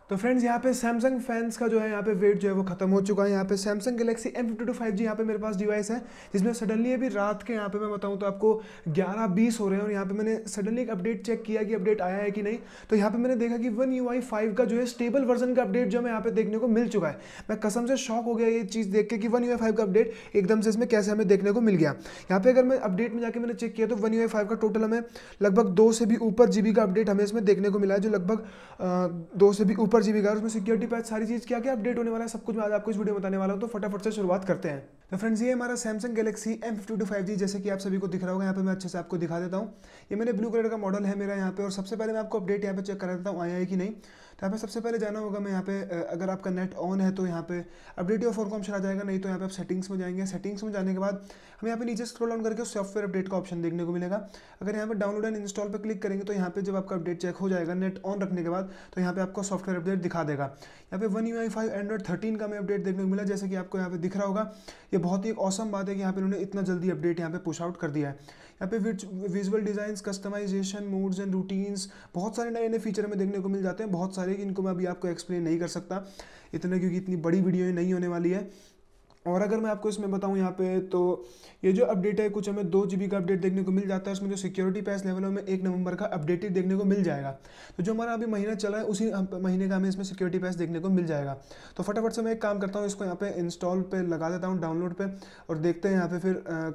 तो फ्रेंड्स यहाँ पे सैमसंग फैंस का जो है यहाँ पे वेट जो है वो खत्म हो चुका है। यहाँ पे सैमसंग गैलेक्सी M52 5G यहाँ पे मेरे पास डिवाइस है, जिसमें सडनली अभी रात के यहाँ पे मैं बताऊँ तो आपको 11:20 हो रहे हैं और यहाँ पे मैंने सडनली एक अपडेट चेक किया कि अपडेट आया है कि नहीं। तो यहाँ पे मैंने देखा कि One UI 5 का जो है स्टेबल वर्जन का अपडेट जो मैं यहाँ पे देखने को मिल चुका है। मैं कसम से शॉक हो गया ये चीज़ देख के कि One UI 5 का अपडेट एकदम से इसमें कैसे हमें देखने को मिल गया। यहाँ पे अगर मैं अपडेट में जाके मैंने चेक किया तो One UI 5 का टोटल हमें लगभग 2 से भी ऊपर जीबी का अपडेट हमें इसमें देखने को मिला है, जो लगभग 2 से भी ऊपर जीबी का। उसमें सिक्योरिटी पैच सारी चीज़ क्या क्या अपडेट होने वाला है सब कुछ मैं आज आपको इस वीडियो में बताने वाला हूँ। तो फटाफट से शुरुआत करते हैं। तो फ्रेंड्स ये हमारा सैमसंग गैलेक्सी M52 5G जैसे कि आप सभी को दिख रहा होगा। यहाँ पे मैं अच्छे से आपको दिखा देता हूँ। ये मैंने ब्लू कलर का मॉडल है मेरा यहाँ पे, और सबसे पहले मैं आपको अपडेट यहाँ पे चेक करा देता हूँ आया है कि नहीं। तो यहाँ पे सबसे पहले जाना होगा मैं यहाँ पे, अगर आपका नेट ऑन है तो यहाँ पे अपडेट योर फोन का ऑप्शन आ जाएगा, नहीं तो यहाँ पे आप सेटिंग्स में जाएंगे। सेटिंग्स में जाने के बाद हमें यहाँ पे नीचे स्क्रॉल डाउन करके सॉफ्टवेयर अपडेट का ऑप्शन देखने को मिलेगा। अगर यहाँ पे डाउनलोड एंड इंस्टॉल पे क्लिक करेंगे तो यहाँ पे जब आपका अपडेट चेक हो जाएगा नेट ऑन रखने के बाद, तो यहाँ पे आपको सॉफ्टवेयर अपडेट दिखा देगा। यहाँ पे One UI 5 Android 13 का हमें अपडेट देखने को मिला, जैसे कि आपको यहाँ पे दिख रहा होगा। ये बहुत ही ऑसम बात है कि यहाँ पे इन्होंने इतना जल्दी अपडेट यहाँ पे पुश आउट कर दिया है। यहाँ पे visual designs, customisation, moods and routines, बहुत सारे नए नए फीचर हमें देखने को मिल जाते हैं। बहुत सारे इनको मैं अभी आपको एक्सप्लेन नहीं कर सकता इतना, क्योंकि इतनी बड़ी वीडियो नहीं होने वाली है। और अगर मैं आपको इसमें बताऊं यहाँ पे, तो ये जो अपडेट है कुछ हमें 2 GB का अपडेट देखने को मिल जाता है। उसमें जो सिक्योरिटी पैच लेवल है हमें 1 नवंबर का अपडेटेड देखने को मिल जाएगा। तो जो हमारा अभी महीना चला है उसी महीने का हमें इसमें सिक्योरिटी पैच देखने को मिल जाएगा। तो फटाफट से मैं एक काम करता हूँ, इसको यहाँ पे इंस्टॉल पे लगा देता हूँ, डाउनलोड पे, और देखते हैं यहाँ पे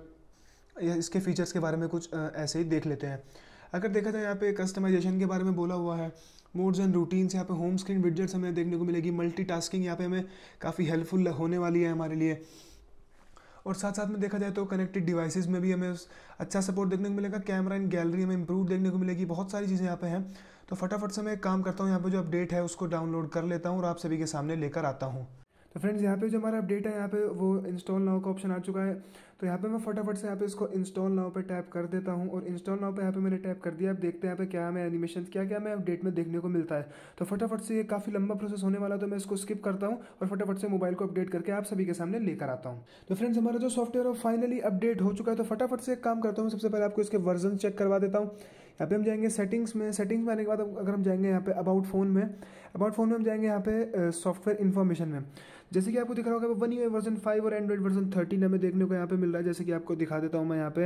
फिर इसके फीचर्स के बारे में कुछ ऐसे ही देख लेते हैं। अगर देखा जाए यहाँ पे कस्टमाइजेशन के बारे में बोला हुआ है, मोड्स एंड रूटीन्स, यहाँ पे होम स्क्रीन विडजेट्स हमें देखने को मिलेगी। मल्टीटास्किंग यहाँ पे हमें काफ़ी हेल्पफुल होने वाली है हमारे लिए। और साथ साथ में देखा जाए तो कनेक्टेड डिवाइसेस में भी हमें अच्छा सपोर्ट देखने को मिलेगा। कैमरा एंड गैलरी हमें इंप्रूव देखने को मिलेगी। बहुत सारी चीज़ें यहाँ पे हैं। तो फटाफट से मैं एक काम करता हूँ, यहाँ पे जो अपडेट है उसको डाउनलोड कर लेता हूँ और आप सभी के सामने लेकर आता हूँ। तो फ्रेंड्स यहाँ पे जो हमारा अपडेट है यहाँ पे वो इंस्टॉल नाउ का ऑप्शन आ चुका है। तो यहाँ पे मैं फटाफट से यहाँ पे इसको इंस्टॉल नाउ पे टैप कर देता हूँ, और इंस्टॉल नाउ पे यहाँ पे मैंने टैप कर दिया। अब देखते हैं यहाँ पे क्या हमें एनिमेशन क्या क्या हमें अपडेट में देखने को मिलता है। तो फटाफट से ये काफ़ी लंबा प्रोसेस होने वाला है, तो मैं इसको स्किप करता हूँ और फटाफट से मोबाइल को अपडेट करके आप सभी के सामने लेकर आता हूँ। तो फ्रेंड्स हमारा जो सॉफ्टवेयर है फाइनली अपडेट हो चुका है। तो फटाफट से एक काम करता हूँ, सबसे पहले आपको इसके वर्जन चेक करवा देता हूँ। यहाँ पे हम जाएंगे सेटिंग्स में। सेटिंग्स में आने के बाद अगर हम जाएंगे यहाँ पे अबाउट फ़ोन में हम जाएंगे यहाँ पे सॉफ्टवेयर इन्फॉर्मेशन में। जैसे कि आपको दिख रहा होगा One UI वर्जन 5 और एंड्रॉइड वर्जन 13 हमें देखने को यहाँ पे मिल रहा है। जैसे कि आपको दिखा देता हूँ मैं यहाँ पे,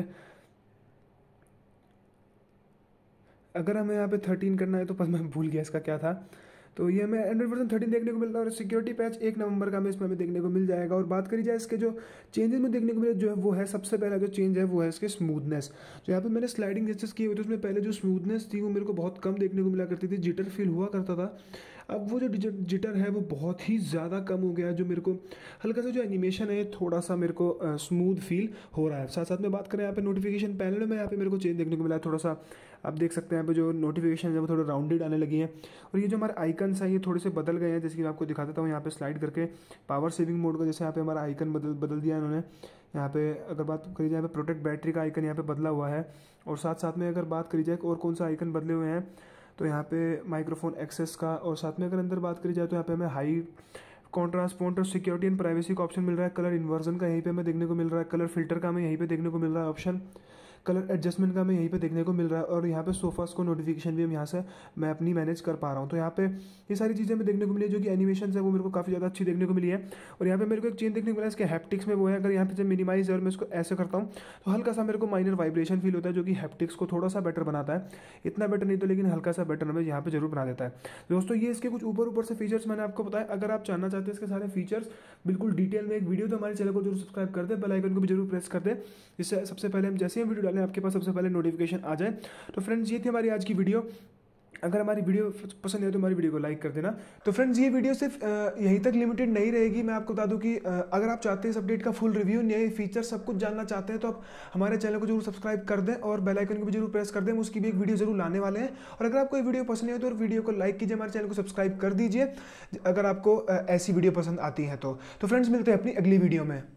अगर हमें यहाँ पे 13 करना है तो पर मैं भूल गया इसका क्या था। तो ये हमें एंड्रॉइड वर्जन 13 देखने को मिलता है, और सिक्योरिटी पैच 1 नवंबर का इसमें हमें देखने को मिल जाएगा। और बात करी जाए इसके जो चेंजेस में देखने को मिले जो है वो है, सबसे पहला जो चेंज है वो है इसके स्मूथनेस। जो यहाँ पे मैंने स्लाइडिंग जेस्चर्स किए हुए थे उसमें पहले जो स्मूथनेस थी वो मेरे को बहुत कम देखने को मिला करती थी, जिटर फील हुआ करता था। अब वो जो जिटर है वो बहुत ही ज़्यादा कम हो गया है, जो मेरे को हल्का सा जो एनिमेशन है थोड़ा सा मेरे को स्मूथ फील हो रहा है। साथ साथ में बात करें यहाँ पे नोटिफिकेशन पैनल में, यहाँ पे मेरे को चेंज देखने को मिला है थोड़ा सा। आप देख सकते हैं यहाँ पे जो नोटिफिकेशन है वो थोड़ा राउंडेड आने लगी है, और ये जो हमारे आइकन्स हैं ये थोड़े से बदल गए हैं। जैसे कि मैं आपको दिखा देता हूँ यहाँ पे स्लाइड करके पावर सेविंग मोड का, जैसे यहाँ पे हमारा आइकन बदल दिया इन्होंने। यहाँ पे अगर बात करी जाए प्रोटेक्ट बैटरी का आइकन यहाँ पे बदला हुआ है। और साथ साथ में अगर बात करी जाए और कौन सा आइकन बदले हुए हैं, तो यहाँ पे माइक्रोफोन एक्सेस का, और साथ में अगर अंदर बात करी जाए तो यहाँ पे हमें हाई कॉन्ट्रास्ट फॉन्ट और सिक्योरिटी एंड प्राइवेसी का ऑप्शन मिल रहा है। कलर इन्वर्जन का यहीं पे हमें देखने को मिल रहा है। कलर फिल्टर का हमें यहीं पे देखने को मिल रहा है ऑप्शन। कलर एडजस्टमेंट का हमें यहीं पे देखने को मिल रहा है। और यहाँ पे सोफास को नोटिफिकेशन भी हम यहाँ से मैं अपनी मैनेज कर पा रहा हूँ। तो यहाँ पे ये सारी चीज़ें हमें देखने को मिली है। जो कि एनिमेशन है वो मेरे को काफ़ी ज़्यादा अच्छी देखने को मिली है। और यहाँ पे मेरे को एक चेंज देखने को मिला है इसके हैप्टिक्स में, वो है अगर यहाँ पे जब मिनिमाइज है और मैं इसको ऐसे करता हूँ तो हल्का सा मेरे को माइनर वाइब्रेशन फील होता है, जो कि हैप्टिक्स को थोड़ा सा बेटर बनाता है। इतना बेटर नहीं तो लेकिन हल्का सा बेटर हमें यहाँ पे जरूर बना देता है। दोस्तों ये इसके कुछ ऊपर से फीचर्स मैंने आपको बताया। अगर आप जानना चाहते हैं इसके सारे फीचर्स बिल्कुल डिटेल में एक वीडियो, तो हमारे चैनल को जरूर सब्सक्राइब कर दे, बेल आइकन को भी जरूर प्रेस कर दे, जिससे सबसे पहले हम जैसे ही वीडियो डालें आपके पास सबसे पहले नोटिफिकेशन आ जाए। तो फ्रेंड्स ये थी हमारी आज की वीडियो। अगर हमारी वीडियो पसंद है तो हमारी वीडियो को लाइक कर देना। तो फ्रेंड्स ये वीडियो सिर्फ यहीं तक लिमिटेड नहीं रहेगी। मैं आपको बता दूं कि अगर आप चाहते हैं इस अपडेट का फुल रिव्यू, नए फीचर सब कुछ जानना चाहते हैं, तो आप हमारे चैनल को जरूर सब्सक्राइब कर दें और बेल आइकन को भी जरूर प्रेस कर दें। हम उसकी भी एक वीडियो जरूर लाने वाले हैं। और अगर आपको ये वीडियो पसंद है तो वीडियो को लाइक कीजिए, हमारे चैनल को सब्सक्राइब कर दीजिए अगर आपको ऐसी वीडियो पसंद आती है तो फ्रेंड्स मिलते हैं अपनी अगली वीडियो में।